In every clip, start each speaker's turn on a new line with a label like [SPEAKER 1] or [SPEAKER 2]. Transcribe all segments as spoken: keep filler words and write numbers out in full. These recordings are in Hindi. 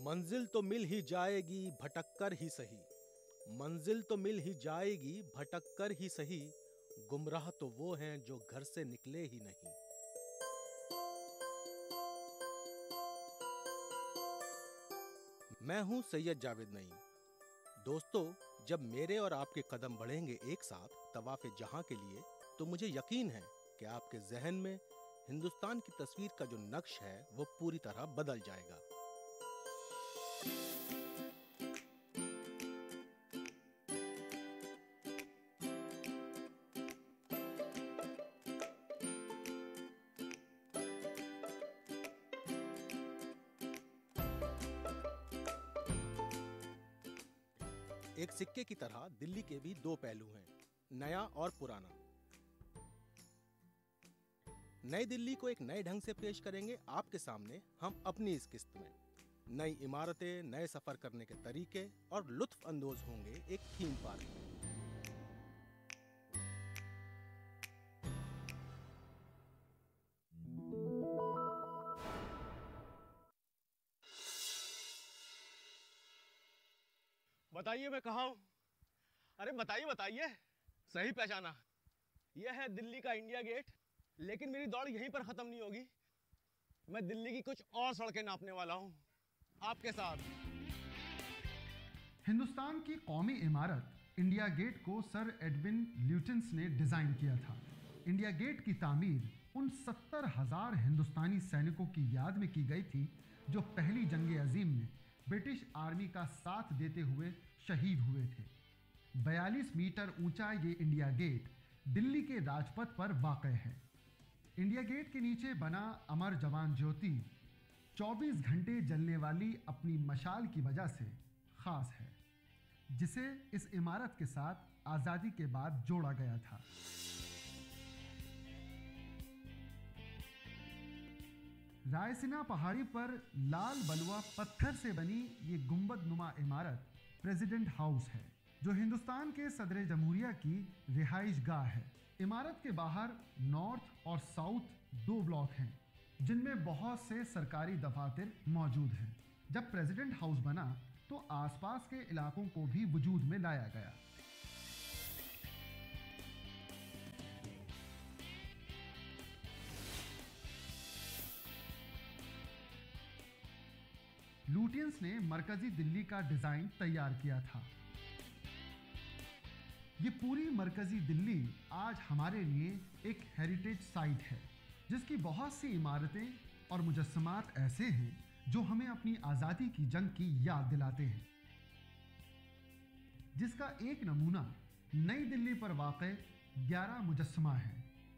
[SPEAKER 1] मंजिल तो मिल ही जाएगी भटक कर ही सही, मंजिल तो मिल ही जाएगी भटक कर ही सही, गुमराह तो वो हैं जो घर से निकले ही नहीं। मैं हूं सैयद जावेद नईम। दोस्तों, जब मेरे और आपके कदम बढ़ेंगे एक साथ तवाफ़े जहां के लिए, तो मुझे यकीन है कि आपके जहन में हिंदुस्तान की तस्वीर का जो नक्श है वो पूरी तरह बदल जाएगा। एक सिक्के की तरह दिल्ली के भी दो पहलू हैं, नया और पुराना। नई दिल्ली को एक नए ढंग से पेश करेंगे आपके सामने हम अपनी इस किस्त में। नई इमारतें, नए सफर करने के तरीके और लुत्फ अंदोज होंगे एक थीम पार्क में।
[SPEAKER 2] बताइए मैं कहाँ हूँ? अरे बताइए बताइए, सही पहचाना। यह है दिल्ली का इंडिया गेट, लेकिन मेरी दौड़ यहीं पर खत्म नहीं होगी। मैं दिल्ली की कुछ और सड़कें नापने वाला हूँ आपके साथ।
[SPEAKER 3] हिंदुस्तान की कौमी इमारत इंडिया गेट को सर एडविन ल्यूटेंस ने डिजाइन किया था। इंडिया गेट की तामीर उन सत्तर हजार हिंदुस्तानी सैनिकों की याद में की गई थी जो पहली जंग अजीम में ब्रिटिश आर्मी का साथ देते हुए शहीद हुए थे। बयालीस मीटर ऊंचा ये इंडिया गेट दिल्ली के राजपथ पर वाक़ है। इंडिया गेट के नीचे बना अमर जवान ज्योति चौबीस घंटे जलने वाली अपनी मशाल की वजह से खास है, जिसे इस इमारत के साथ आज़ादी के बाद जोड़ा गया था। रायसीना पहाड़ी पर लाल बलुआ पत्थर से बनी ये गुंबद नुमा इमारत प्रेसिडेंट हाउस है, जो हिंदुस्तान के सदर जमहूरिया की रिहाइश गाह है। इमारत के बाहर नॉर्थ और साउथ दो ब्लॉक हैं, जिनमें बहुत से सरकारी दफातर मौजूद हैं। जब प्रेसिडेंट हाउस बना तो आसपास के इलाकों को भी वजूद में लाया गया। लुटियंस ने मरकजी दिल्ली का डिजाइन तैयार किया था। ये पूरी मरकजी दिल्ली आज हमारे लिए एक हेरिटेज साइट है, जिसकी बहुत सी इमारतें और मुजस्समात ऐसे हैं जो हमें अपनी आज़ादी की जंग की याद दिलाते हैं, जिसका एक नमूना नई दिल्ली पर वाक़े ग्यारह मुजस्समा है।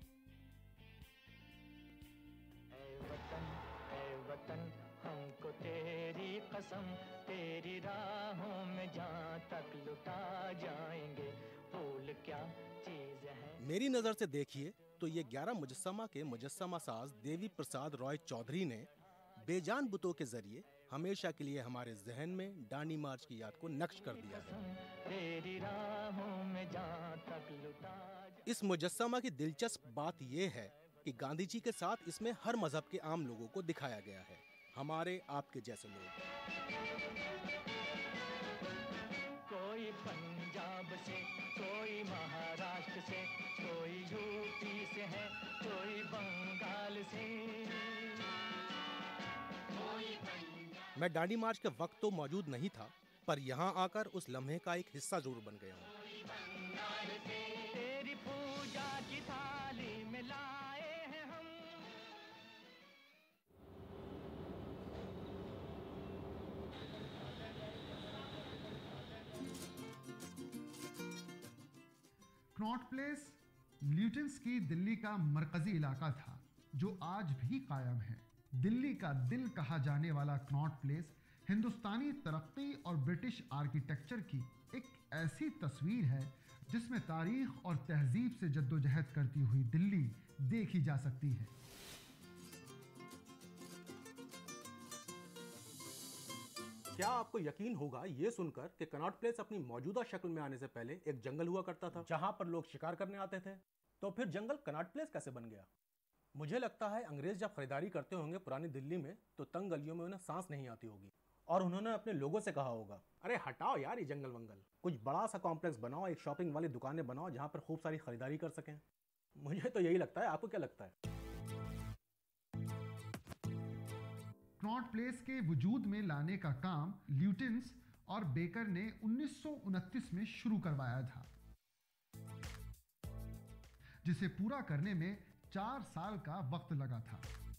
[SPEAKER 4] ऐ वतन, ऐ वतन, हमको तेरी कसम, तेरी राहों में जहाँ तक लुटा जाएंगे, भूल क्या चीज है।
[SPEAKER 1] मेरी नजर से देखिए तो ये ग्यारह मुजस्समा के मुजस्समा साज देवी प्रसाद रॉय चौधरी ने बेजान बुतों के जरिए हमेशा के लिए हमारे जहन में डांडी मार्च की याद को नक्श कर दिया है।
[SPEAKER 4] तेरी राहों में जहाँ तक लुटा।
[SPEAKER 1] इस मुजस्समा की दिलचस्प बात यह है कि गांधी जी के साथ इसमें हर मजहब के आम लोगों को दिखाया गया है, हमारे आपके जैसे लोग।
[SPEAKER 4] कोई पंजाब से, कोई महाराष्ट्र से, कोई यूपी से है, कोई बंगाल से।
[SPEAKER 1] मैं डांडी मार्च के वक्त तो मौजूद नहीं था, पर यहाँ आकर उस लम्हे का एक हिस्सा जरूर बन गया हूँ।
[SPEAKER 4] तेरी पूजा की थाली में लाए हैं हम।
[SPEAKER 3] कनॉट प्लेस ल्यूटेंस की दिल्ली का मरकजी इलाका था, जो आज भी कायम है। दिल्ली का दिल कहा जाने वाला कनॉट प्लेस हिंदुस्तानी तरक्की और ब्रिटिश आर्किटेक्चर की एक ऐसी तस्वीर है जिसमें तारीख और तहजीब से जद्दोजहद करती हुई दिल्ली देखी जा सकती है।
[SPEAKER 1] क्या आपको यकीन होगा ये सुनकर कि कनॉट प्लेस अपनी मौजूदा शक्ल में आने से पहले एक जंगल हुआ करता था, जहां पर लोग शिकार करने आते थे? तो फिर जंगल कनॉट प्लेस कैसे बन गया? मुझे लगता है अंग्रेज जब खरीदारी करते होंगे पुरानी दिल्ली में, तो तंग गलियों में उन्हें सांस नहीं आती होगी और उन्होंने अपने लोगों से कहा होगा, अरे हटाओ यार ये जंगल वंगल, कुछ बड़ा सा कॉम्प्लेक्स बनाओ, एक शॉपिंग वाली दुकानें बनाओ जहां पर खूब सारी खरीदारी कर सकें। मुझे तो यही लगता है, आपको क्या लगता है?
[SPEAKER 3] कनॉट प्लेस के वजूद में लाने का काम ल्यूटिन्स और बेकर ने उन्नीस सौ उनतीस में शुरू करवाया था, जिसे पूरा करने में चार साल का वक्त लगा था।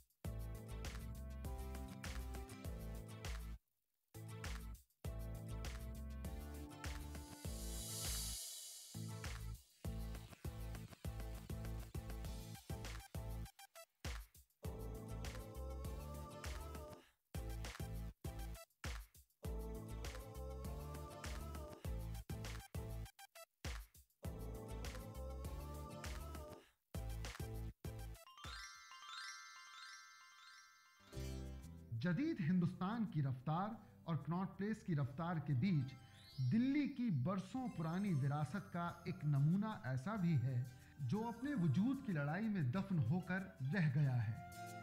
[SPEAKER 3] जदीद हिंदुस्तान की रफ्तार और कनॉट प्लेस की रफ्तार के बीच दिल्ली की बरसों पुरानी विरासत का एक नमूना ऐसा भी है जो अपने वजूद की लड़ाई में दफन होकर रह गया है।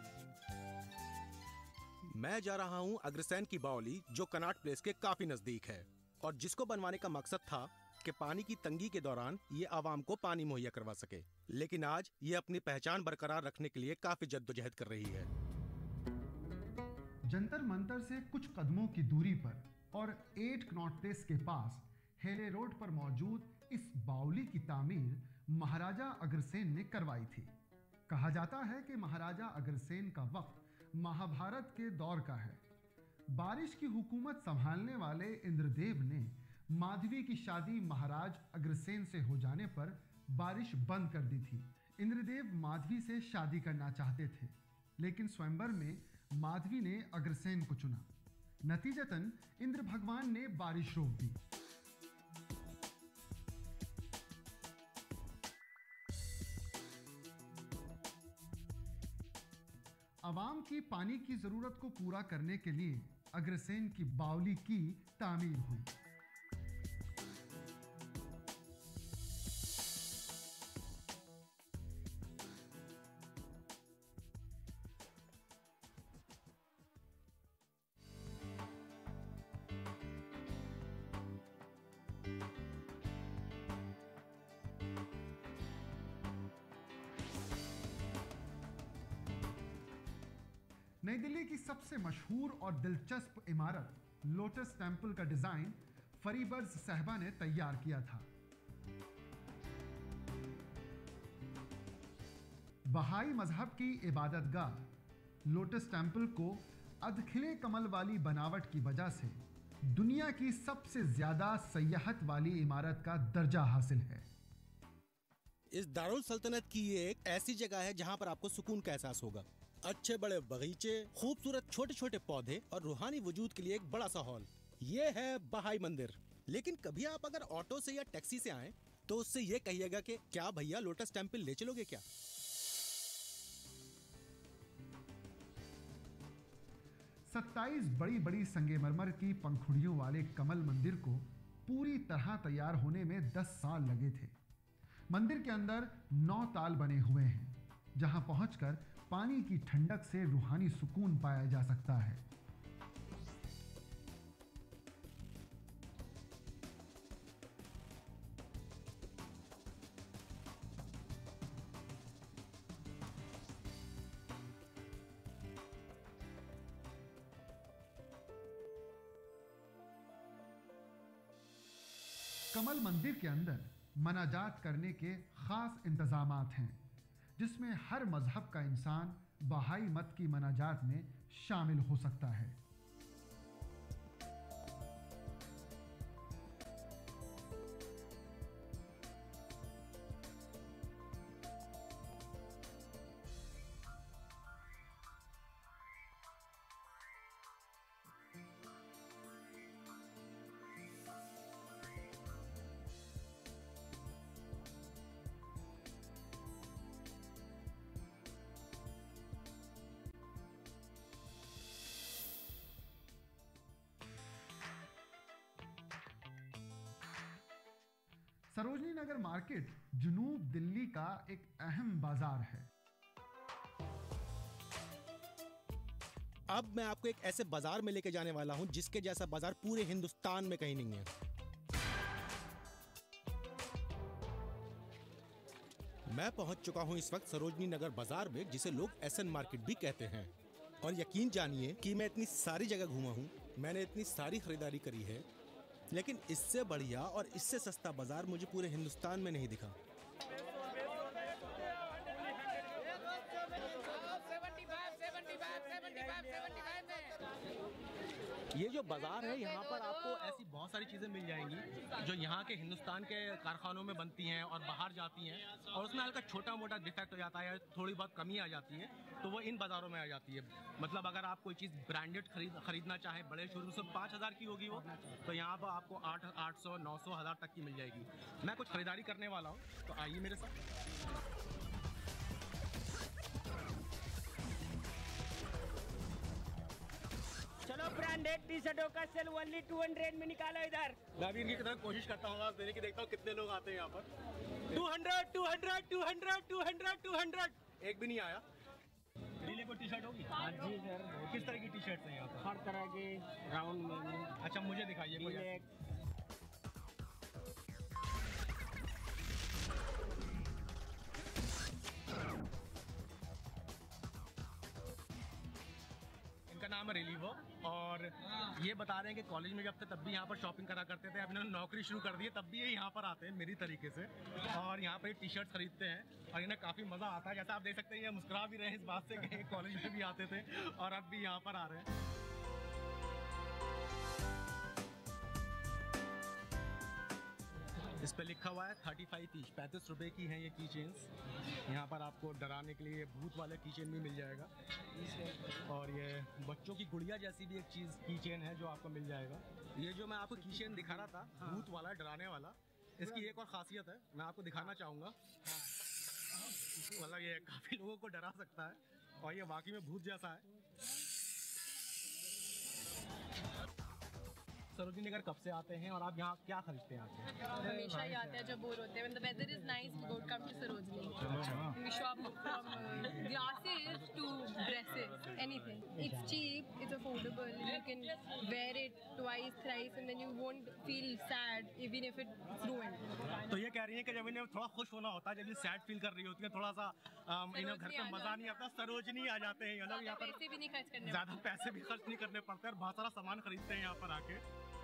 [SPEAKER 1] मैं जा रहा हूं अग्रसेन की बावली, जो कनॉट प्लेस के काफी नजदीक है और जिसको बनवाने का मकसद था कि पानी की तंगी के दौरान ये आवाम को पानी मुहैया करवा सके, लेकिन आज ये अपनी पहचान बरकरार रखने के लिए काफी जद्दोजहद कर रही है।
[SPEAKER 3] जंतर मंतर से कुछ कदमों की दूरी पर और एट कनॉट प्लेस के पास हेले रोड पर मौजूद इस बावली की तामीर महाराजा अग्रसेन ने करवाई थी। कहा जाता है कि महाराजा अग्रसेन का वक्त महाभारत के दौर का है। बारिश की हुकूमत संभालने वाले इंद्रदेव ने माधवी की शादी महाराज अग्रसेन से हो जाने पर बारिश बंद कर दी थी। इंद्रदेव माधवी से शादी करना चाहते थे, लेकिन स्वयंवर में माधवी ने अग्रसेन को चुना। नतीजतन इंद्र भगवान ने बारिश रोक दी। अवाम की पानी की जरूरत को पूरा करने के लिए अग्रसेन की बावली की तामीर हुई। नई दिल्ली की सबसे मशहूर और दिलचस्प इमारत लोटस टेंपल का डिजाइन फरीबर्ज साहबा ने तैयार किया था। बहाई मजहब की इबादतगाह लोटस टेंपल को अधखिले कमल वाली बनावट की वजह से दुनिया की सबसे ज्यादा सयाहत वाली इमारत का दर्जा हासिल है।
[SPEAKER 1] इस दारुल सल्तनत की ये एक ऐसी जगह है जहां पर आपको सुकून का एहसास होगा। अच्छे बड़े बगीचे, खूबसूरत छोटे छोटे पौधे और रूहानी वजूद के लिए एक बड़ा सा हॉल। ये है बहाई मंदिर। लेकिन कभी आप अगर ऑटो से या टैक्सी से आए तो उससे ये कहिएगा कि क्या भैया लोटस टेंपल ले चलोगे क्या?
[SPEAKER 3] सत्ताईस बड़ी बड़ी संगमरमर की पंखुड़ियों वाले कमल मंदिर को पूरी तरह तैयार होने में दस साल लगे थे। मंदिर के अंदर नौ ताल बने हुए हैं, जहां पहुंचकर पानी की ठंडक से रूहानी सुकून पाया जा सकता है। कमल मंदिर के अंदर मनाजात करने के खास इंतजामात हैं, जिसमें हर मजहब का इंसान बहाई मत की मनाजात में शामिल हो सकता है। सरोजनी नगर मार्केट जुनूब दिल्ली का एक अहम बाजार है।
[SPEAKER 1] अब मैं आपको एक ऐसे बाजार में लेके जाने वाला हूं जिसके जैसा बाजार पूरे हिंदुस्तान में कहीं नहीं है। मैं पहुंच चुका हूं इस वक्त सरोजनी नगर बाजार में, जिसे लोग एसएन मार्केट भी कहते हैं। और यकीन जानिए कि मैं इतनी सारी जगह घूमा हूं, मैंने इतनी सारी खरीदारी करी है, लेकिन इससे बढ़िया और इससे सस्ता बाजार मुझे पूरे हिंदुस्तान में नहीं दिखा। ये जो बाजार है, यहाँ पर आपको ऐसी बहुत सारी चीज़ें मिल जाएंगी जो यहाँ के हिंदुस्तान के कारखानों में बनती हैं और बाहर जाती हैं, और उसमें हल्का छोटा मोटा डिफेक्ट हो जाता है, थोड़ी बहुत कमी आ जाती है, तो वो इन बाज़ारों में आ जाती है। मतलब अगर आप कोई चीज़ ब्रांडेड खरीद खरीदना चाहें, बड़े शोरूम से पाँच हज़ार की होगी वो, तो यहाँ पर आपको आठ आठ सौ नौ सौ हज़ार तक की मिल जाएगी। मैं कुछ खरीदारी करने वाला हूँ, तो आइए मेरे साथ।
[SPEAKER 5] चलो ब्रांडेड टी शर्टों का सेल ओनली टू हंड्रेड में निकालो इधर।
[SPEAKER 1] मैं भी इनकी तरह कोशिश करता हूँ आवाज़ देने की, देखता हूँ कितने लोग आते हैं यहाँ पर। Two hundred, two hundred, two hundred, two hundred, two hundred. एक भी नहीं आया। नीले को टी शर्ट होगी?
[SPEAKER 5] हाँ जी सर।
[SPEAKER 1] किस तरह की टी शर्ट है यहाँ पर?
[SPEAKER 5] हर तरह के राउंड में।
[SPEAKER 1] अच्छा मुझे दिखाइए कोई। इनका नाम है रिलीवो, और ये बता रहे हैं कि कॉलेज में जब थे तब भी यहाँ पर शॉपिंग करा करते थे, अब इन्होंने नौकरी शुरू कर दी है तब भी ये यहाँ पर आते हैं मेरी तरीके से, और यहाँ पर टी शर्ट खरीदते हैं और इन्हें काफ़ी मज़ा आता है। जैसा आप देख सकते हैं ये मुस्कुरा भी रहे हैं इस बात से कि कॉलेज में भी आते थे और अब भी यहाँ पर आ रहे हैं। इस पे लिखा हुआ है थर्टी फाइव ईच, पैंतीस रुपए की हैं ये की चेन्स। यहाँ पर आपको डराने के लिए भूत वाला की चेन भी मिल जाएगा, और ये बच्चों की गुड़िया जैसी भी एक चीज़ की चेन है जो आपको मिल जाएगा। ये जो मैं आपको की चेन दिखा रहा था, भूत वाला डराने वाला, इसकी एक और खासियत है मैं आपको दिखाना चाहूँगा। मतलब ये काफ़ी लोगों को डरा सकता है और ये वाकई में भूत जैसा है। सरोजनी नगर कब से आते हैं और आप यहाँ क्या खरीदते हैं आके?
[SPEAKER 6] हमेशा ही आते हैं जब बोर होते हैं। When the weather is nice, we go come to Sarojini. We shop from uh, glasses to dresses, anything. It's cheap, it's affordable. You can wear it twice, thrice, and then you won't feel sad even if it's ruined.
[SPEAKER 1] तो ये कह रही हैं कि जब इन्हें थोड़ा खुश होना होता है, जब ये सैड फील कर रही होती है, थोड़ा सा um, इन्हें घर पे मजा नहीं आता, सरोजनी आ जाते हैं। मतलब यहाँ पर
[SPEAKER 6] पैसे भी नहीं खर्च करने
[SPEAKER 1] ज्यादा पैसे भी खर्च नहीं करने पड़ते और बहुत सारा सामान खरीदते हैं यहाँ पर आके।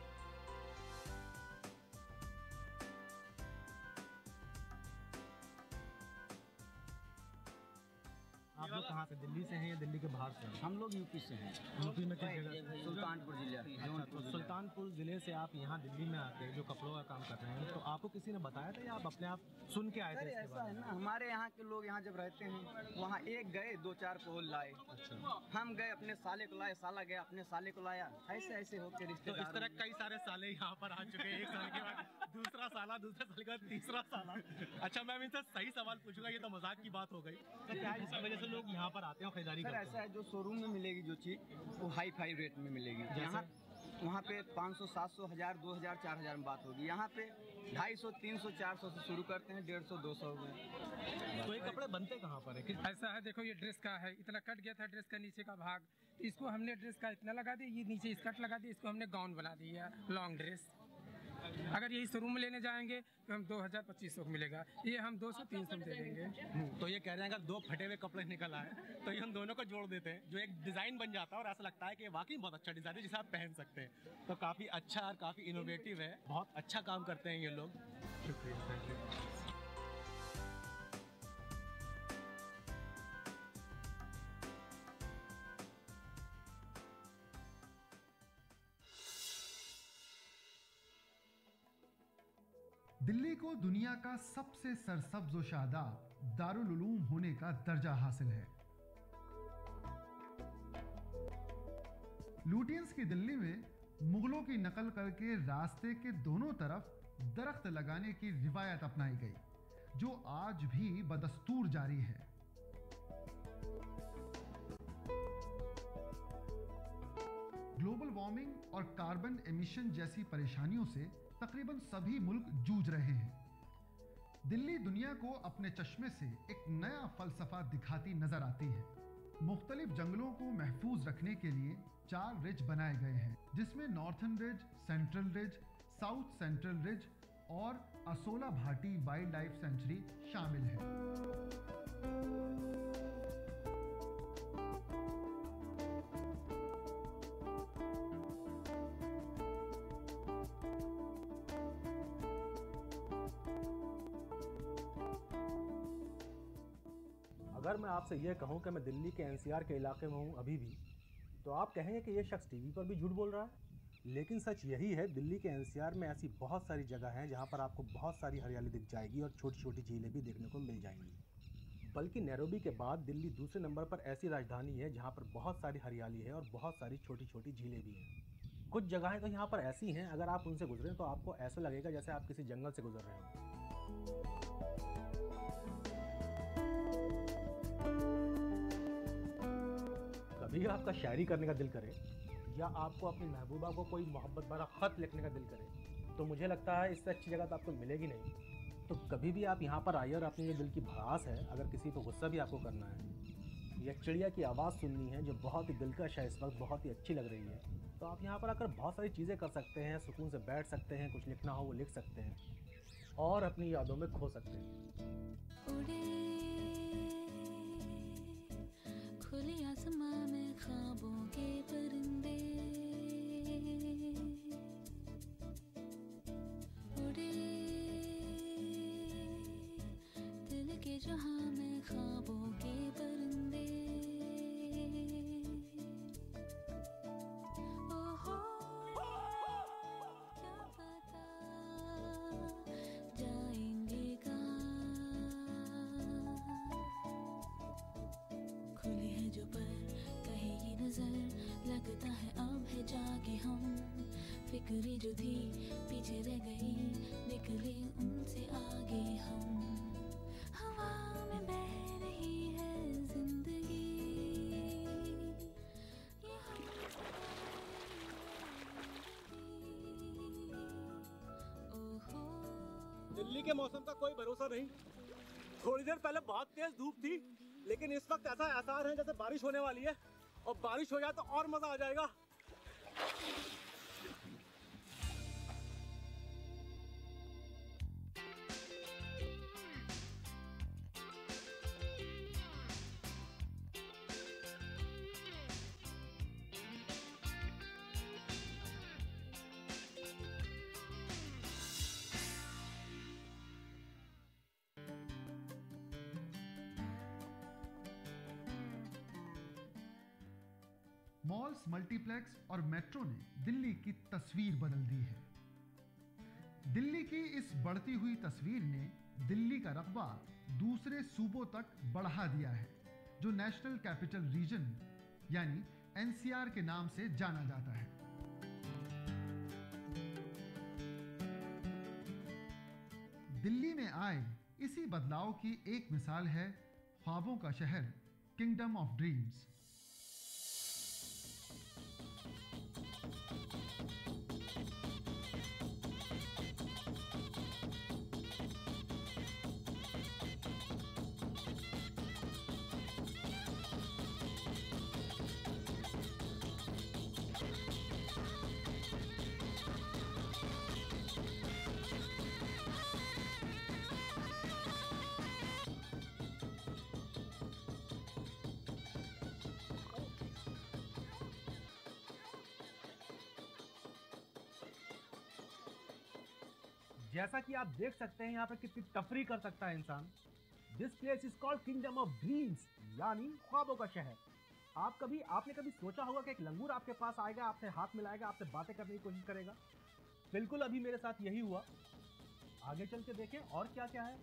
[SPEAKER 1] आप लोग कहाँ से, दिल्ली से हैं या दिल्ली के बाहर से?
[SPEAKER 7] हम लोग यूपी से हैं।
[SPEAKER 1] यूपी में किस जगह?
[SPEAKER 7] सुल्तानपुर जिला।
[SPEAKER 1] अच्छा, तो सुल्तानपुर जिले से आप यहाँ दिल्ली में आके जो कपड़ों का काम कर रहे हैं, तो आपको किसी ने बताया था या आप अपने आप सुन के आए थे?
[SPEAKER 7] ऐसा है ना, हमारे यहाँ के लोग यहाँ जब रहते हैं वहाँ एक गए दो चार को लाए। अच्छा। हम गए अपने साले को लाए, साला गया अपने साले को लाया, ऐसे ऐसे होके रिश्ते।
[SPEAKER 1] तो इस तरह कई सारे साले यहाँ पर आ चुके हैं, एक साल के बाद दूसरा साला, दूसरे साल के बाद तीसरा साला। अच्छा मैं इनसे सही सवाल पूछूंगा, ये तो मजाक की बात हो गई, तो क्या इसकी वजह से लोग यहाँ पर आते हैं खरीदारी
[SPEAKER 7] सर?
[SPEAKER 1] करते हैं?
[SPEAKER 7] ऐसा है जो शोरूम में मिलेगी जो चीज़ वो हाई फाई रेट में मिलेगी। यहाँ वहाँ पे पाँच सौ, सात सौ, हज़ार, दो हज़ार, चार हज़ार में बात होगी। यहाँ पे ढाई सौ, तीन सौ, चार सौ से शुरू करते हैं, डेढ़ सौ, दो सौ में।
[SPEAKER 1] तो ये कपड़े बनते कहाँ पर है?
[SPEAKER 8] ऐसा है, देखो ये ड्रेस का है, इतना कट गया था ड्रेस का नीचे का भाग, इसको हमने ड्रेस का इतना लगा दिया, ये नीचे स्कर्ट लगा दिया, इसको हमने गाउन बना दिया, लॉन्ग ड्रेस। अगर यही शोरूम में लेने जाएंगे तो हम दो हज़ार पच्चीस सौ मिलेगा, ये हम दो सौ तीन सौ में दे देंगे।
[SPEAKER 1] तो ये कह रहे हैं अगर दो फटे हुए कपड़े निकल आए तो ये हम दोनों को जोड़ देते हैं, जो एक डिज़ाइन बन जाता है और ऐसा लगता है कि ये वाकई बहुत अच्छा डिज़ाइन है जिसे आप पहन सकते हैं। तो काफ़ी अच्छा और काफ़ी इनोवेटिव है, बहुत अच्छा काम करते हैं ये लोग। शुक्रिया, थैंक यू।
[SPEAKER 3] दिल्ली को दुनिया का सबसे सरसब्ज व शादाब दारुल उलूम होने का दर्जा हासिल है। लुटियंस की दिल्ली में मुगलों की नकल करके रास्ते के दोनों तरफ दरख्त लगाने की रिवायत अपनाई गई, जो आज भी बदस्तूर जारी है। ग्लोबल वार्मिंग और कार्बन एमिशन जैसी परेशानियों से तकरीबन सभी मुल्क जूझ रहे हैं। दिल्ली दुनिया को अपने चश्मे से एक नया फलसफा दिखाती नजर आती है। मुख्तलिफ जंगलों को महफूज रखने के लिए चार रिज बनाए गए हैं, जिसमें northern ridge, central ridge, south central ridge और Asola Bhati wildlife sanctuary शामिल है।
[SPEAKER 1] अगर मैं आपसे यह कहूं कि मैं दिल्ली के एनसीआर के इलाके में हूं अभी भी, तो आप कहेंगे कि यह शख्स टीवी पर भी झूठ बोल रहा है। लेकिन सच यही है, दिल्ली के एनसीआर में ऐसी बहुत सारी जगह हैं जहां पर आपको बहुत सारी हरियाली दिख जाएगी और छोटी छोटी झीलें भी देखने को मिल जाएंगी। बल्कि नैरोबी के बाद दिल्ली दूसरे नंबर पर ऐसी राजधानी है जहां पर बहुत सारी हरियाली है और बहुत सारी छोटी छोटी झीलें भी हैं। कुछ जगहें तो यहाँ पर ऐसी हैं, अगर आप उनसे गुजरें तो आपको ऐसा लगेगा जैसे आप किसी जंगल से गुजर रहे हो। कभी आपका शायरी करने का दिल करे या आपको अपनी महबूबा को कोई मोहब्बत भरा ख़त लिखने का दिल करे, तो मुझे लगता है इससे अच्छी जगह तो आपको मिलेगी नहीं। तो कभी भी आप यहाँ पर आइए और अपनी ये दिल की भड़ास है, अगर किसी को गुस्सा भी आपको करना है या चिड़िया की आवाज़ सुननी है जो बहुत ही दिलकश है, इस वक्त बहुत ही अच्छी लग रही है, तो आप यहाँ पर आकर बहुत सारी चीज़ें कर सकते हैं। सुकून से बैठ सकते हैं, कुछ लिखना हो वो लिख सकते हैं और अपनी यादों में खो सकते हैं।
[SPEAKER 9] खुले आसमां में ख्वाबों के परिंदे उड़े, दिल के जहां में ख्वाबों के परिंदे। ओहो क्या पता जाएंगे खुली है जो पर कहीं ये नजर लगता है अब है जाके हम, फिक्री जो थी पीछे रह गई निकले उनसे आगे हम। हवा में बह रही है जिंदगी, ये ओहो।
[SPEAKER 2] दिल्ली के मौसम का कोई भरोसा नहीं। थोड़ी देर पहले बहुत तेज धूप थी, लेकिन इस वक्त ऐसा एहसास है जैसे बारिश होने वाली है, और बारिश हो जाए तो और मजा आ जाएगा।
[SPEAKER 3] मॉल्स, मल्टीप्लेक्स और मेट्रो ने दिल्ली की तस्वीर बदल दी है। दिल्ली की इस बढ़ती हुई तस्वीर ने दिल्ली का रकबा दूसरे सूबों तक बढ़ा दिया है, जो नेशनल कैपिटल रीजन यानी एनसीआर के नाम से जाना जाता है। दिल्ली में आए इसी बदलाव की एक मिसाल है ख्वाबों का शहर किंगडम ऑफ ड्रीम्स।
[SPEAKER 1] जैसा कि आप देख सकते हैं यहाँ पे कितनी तफरी कर सकता है इंसान। This place is called kingdom of dreams, यानी ख्वाबों का शहर। आप कभी आपने कभी सोचा होगा कि एक लंगूर आपके पास आएगा, आपसे हाथ मिलाएगा, आपसे बातें करने की कोशिश करेगा? बिल्कुल अभी मेरे साथ यही हुआ। आगे चल के देखें और क्या क्या है।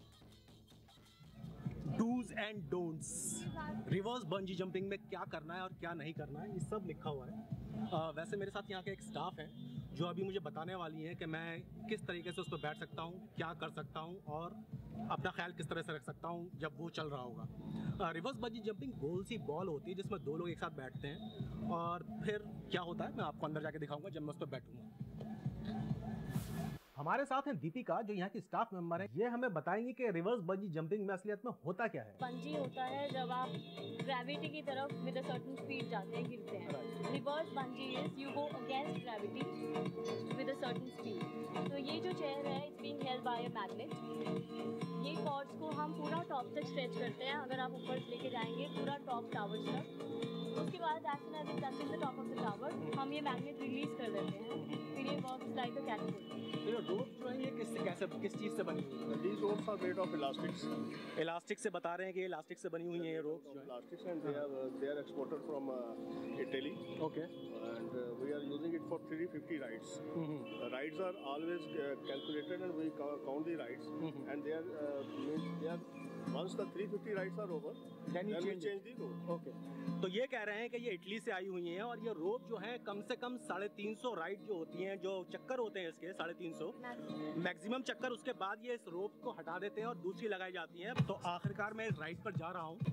[SPEAKER 1] Dos and don'ts, reverse bungee jumping में क्या करना है और क्या नहीं करना है, ये सब लिखा हुआ है। आ, वैसे मेरे साथ यहाँ के एक स्टाफ है जो अभी मुझे बताने वाली है कि मैं किस तरीके से उस पर बैठ सकता हूँ, क्या कर सकता हूँ और अपना ख्याल किस तरह से रख सकता हूँ जब वो चल रहा होगा। रिवर्स बंजी जंपिंग गोल सी बॉल होती है जिसमें दो लोग एक साथ बैठते हैं, और फिर क्या होता है मैं आपको अंदर जाके दिखाऊंगा जब मैं उस पर बैठूंगा। हमारे साथ हैं दीपिका, जो यहाँ की स्टाफ मेंबर है। ये हमें बताएंगे कि रिवर्स बंजी जंपिंग में असलियत में होता क्या है।
[SPEAKER 10] बंजी होता है जब आप ग्रेविटी की तरफ विद अ सर्टेन स्पीड जाते हैं, गिरते हैं। Reverse bungee is you go against gravity with a certain speed. तो ये जो चेयर है it's being held by a magnet. ये कॉर्ड्स को हम पूरा टॉप तक स्ट्रेच करते हैं। अगर आप ऊपर लेके जाएंगे पूरा टॉप टावर तक, उसके बाद as soon as it touches the top of the tower हम ये मैग्नेट रिलीज कर देते हैं। फिर ये वर्क्स लाइक अ कैटapult।
[SPEAKER 2] तो ये रोप जो है ये किस कैसे किस चीज़ से बनी हुई है?
[SPEAKER 11] These ropes are made of elastics.
[SPEAKER 2] Elastic से बता रहे हैं कि ये इलास्टिक से बनी हुई है ये रोप।
[SPEAKER 11] Elastics and they are uh, they are exported from uh, Italy.
[SPEAKER 2] Okay.
[SPEAKER 11] And uh, we are using it for three hundred fifty rides.
[SPEAKER 2] Mm-hmm.
[SPEAKER 11] The rides are always uh, calculated and we ca- count the rides.
[SPEAKER 2] Mm-hmm.
[SPEAKER 11] And they are uh, means they are once the three hundred fifty rides are over,
[SPEAKER 2] then,
[SPEAKER 11] then
[SPEAKER 2] change
[SPEAKER 11] we change the rope.
[SPEAKER 2] Okay. तो ये कह रहे हैं कि ये इटली से आई हुई हैं और ये रोप जो है कम से कम साढ़े तीन सौ राइड जो होती हैं, जो चक्कर होते हैं इसके साढ़े तीन सौ मैक्सिमम चक्कर, उसके बाद ये इस रोप को हटा देते हैं और दूसरी लगाई जाती है। तो आखिरकार मैं इस राइड पर जा रहा हूँ।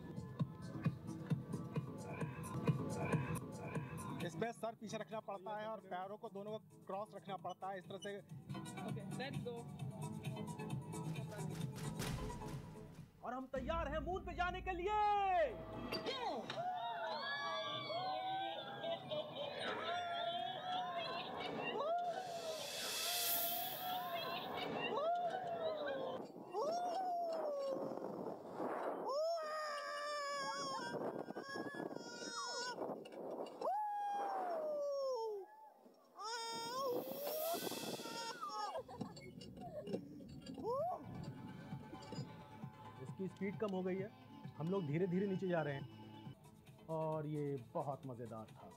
[SPEAKER 2] इसमें सर पीछे रखना पड़ता है और पैरों को दोनों को क्रॉस रखना पड़ता है इस तरह से।
[SPEAKER 12] Okay, let's go.
[SPEAKER 2] और हम तैयार हैं मून पे जाने के लिए। इसकी स्पीड कम हो गई है, हम लोग धीरे धीरे नीचे जा रहे हैं और ये बहुत मज़ेदार था।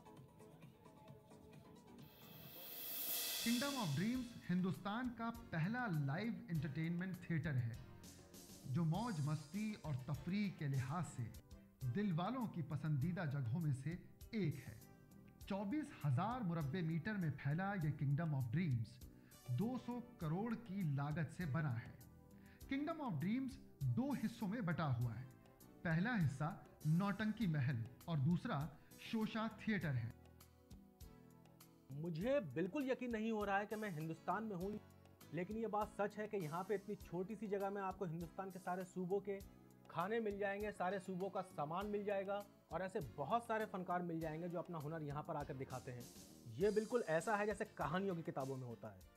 [SPEAKER 3] किंगडम ऑफ ड्रीम्स हिंदुस्तान का पहला लाइव एंटरटेनमेंट थिएटर है जो मौज मस्ती और तफरीह के लिहाज से दिल वालों की पसंदीदा जगहों में से एक है। चौबीस हजार मुरब्बे मीटर में फैला यह किंगडम ऑफ ड्रीम्स दो सौ करोड़ की लागत से बना है। किंगडम ऑफ ड्रीम्स दो हिस्सों में बटा हुआ है। पहला हिस्सा नौटंकी महल और दूसरा शोशा थिएटर है।
[SPEAKER 1] मुझे बिल्कुल यकीन नहीं हो रहा है कि मैं हिंदुस्तान में हूँ, लेकिन ये बात सच है कि यहाँ पे इतनी छोटी सी जगह में आपको हिंदुस्तान के सारे सूबों के खाने मिल जाएंगे, सारे सूबों का सामान मिल जाएगा और ऐसे बहुत सारे फनकार मिल जाएंगे जो अपना हुनर यहाँ पर आकर दिखाते हैं। ये बिल्कुल ऐसा है जैसे कहानियों की किताबों में होता है।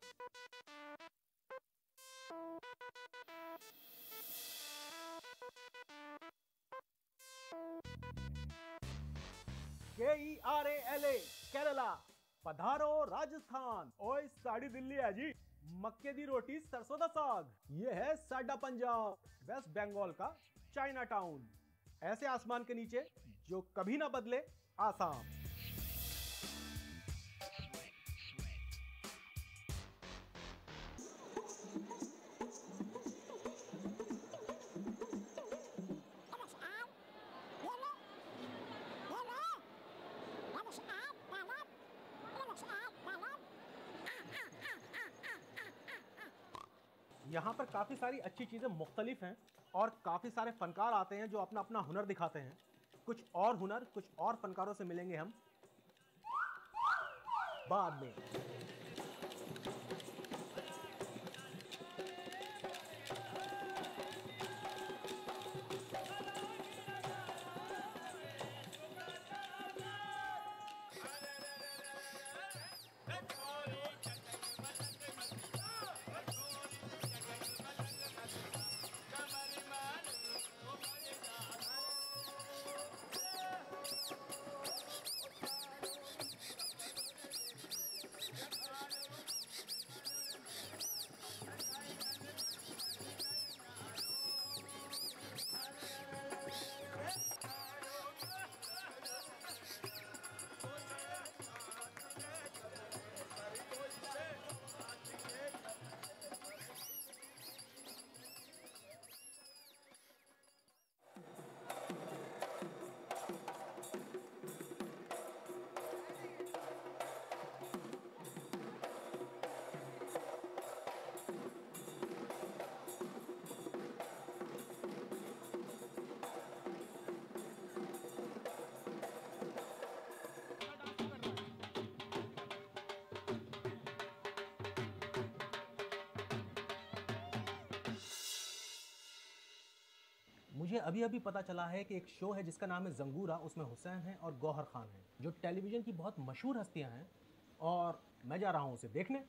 [SPEAKER 1] K E R A L A Kerala, पधारो राजस्थान। ओए साड़ी दिल्ली है जी, मक्के दी रोटी सरसों दा साग। ये है साडा पंजाब, वेस्ट बंगाल का चाइना टाउन। ऐसे आसमान के नीचे जो कभी ना बदले, आसाम। यहाँ पर काफ़ी सारी अच्छी चीज़ें मुख्तलिफ हैं और काफ़ी सारे फनकार आते हैं जो अपना अपना हुनर दिखाते हैं। कुछ और हुनर कुछ और फनकारों से मिलेंगे हम बाद में। मुझे अभी अभी पता चला है कि एक शो है जिसका नाम है जंगूरा, उसमें हुसैन है और गौहर खान है, जो टेलीविजन की बहुत मशहूर हस्तियां हैं, और मैं जा रहा हूं उसे देखने।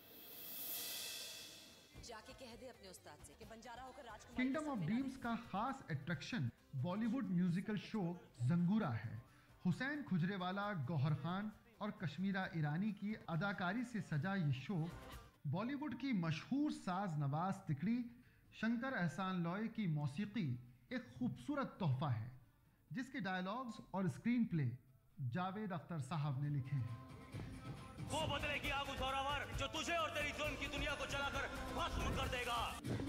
[SPEAKER 12] जाके कह दे अपने उस्ताद से कि बंजारा होकर राजकुमार
[SPEAKER 3] किंगडम ऑफ ड्रीम्स का खास attraction Bollywood musical show Zangoora है। हुसैन खुजरेवाला, गौहर खान और कश्मीरा ईरानी की अदाकारी से सजा ये शो बॉलीवुड की मशहूर साज नवाज तिकड़ी, शंकर एहसान लॉय की मौसीकी एक खूबसूरत तोहफा है, जिसके डायलॉग्स और स्क्रीन प्ले जावेद अख्तर साहब ने लिखे हैं।
[SPEAKER 13] वो बदले की आग जोरावर जो तुझे और तेरी जुल्म की दुनिया को जलाकर भस्म कर देगा।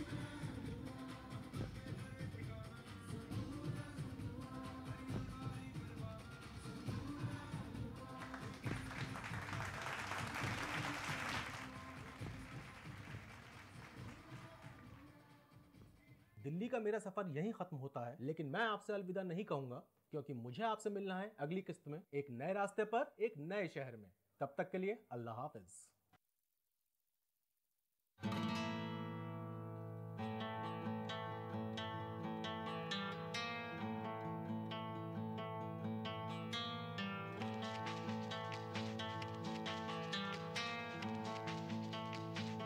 [SPEAKER 1] दिल्ली का मेरा सफर यहीं खत्म होता है, लेकिन मैं आपसे अलविदा नहीं कहूंगा, क्योंकि मुझे आपसे मिलना है अगली किस्त में एक नए रास्ते पर, एक नए शहर में। तब तक के लिए अल्लाह हाफिज।